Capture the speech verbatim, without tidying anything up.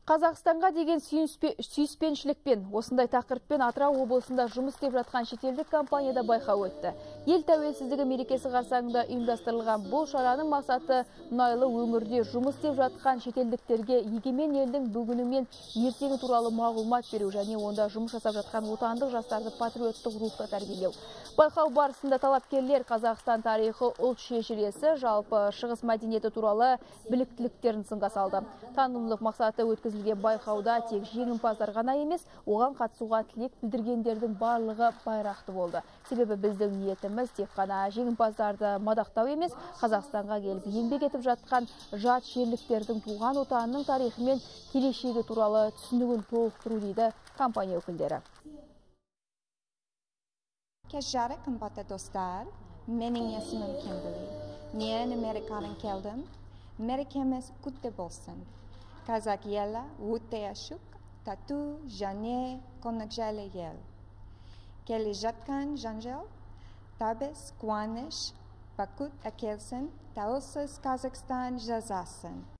Қазақстанға деген сүйіспеншілікпен осындай тақырыппен Атырау облысында жұмыс істеп жатқан шетелдік компанияда байқау өтті. Ел тәуелсіздігі мерекесі қарсаңында ұйымдастырылған бұл шараның мақсаты мұнайлы өңірде жұмыс істеп жатқан шетелдіктерге егемен елдің бүгіні мен ертеңі туралы мағлұмат беру және онда жұмыс жасап жатқан отандық жастарды патриоттық рухта тәрбиелеу. Байқау барысында талапкерлер Қазақстан тарихы, ұлт шежіресі, жалпы шығыс мәдениеті туралы біліктіліктерін сынға салды. Танымдық мақсаты өткізілген байқауда тек жеңімпаздар ғана емес, оған қатысуға тілек білдіргендердің барлығы байрақты болды. Себебі біздің ниетіміз тек қана жеңімпаздарды мадақтау емес, Қазақстанға келіп еңбек етіп жатқан жат жерліктердің туған отанының тарихы мен келешегі туралы түсінігін толықтыру дейді компания өкілдері. Kejara kembali dostlar, mening ismim Kimberly. Men Amerikadan keldim. Merekemiz kutlu bo'lsin. Kazak yeli o'ta yashuk, tatu, jane, konakjali yel. Kelajatgan janjal, tabis, quvonish, bakut akelsin, tavsiz Qozog'iston jazasin.